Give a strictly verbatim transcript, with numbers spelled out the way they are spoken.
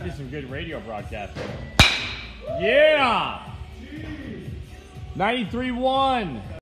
Did some good radio broadcasting. Yeah! ninety-three one.